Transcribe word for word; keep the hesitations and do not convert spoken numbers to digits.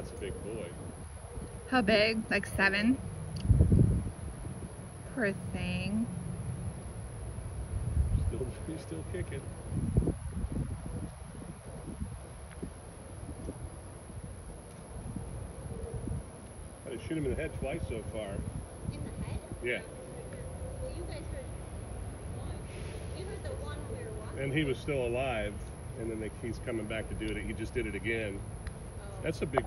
That's a big boy. How big? Like seven? Poor thing. Still, he's still kicking. I had to shoot him in the head twice so far. In the head? Yeah. Well, you guys heard one. You heard the one we were watching. And he was still alive, and then they, he's coming back to do it. He just did it again. Oh. That's a big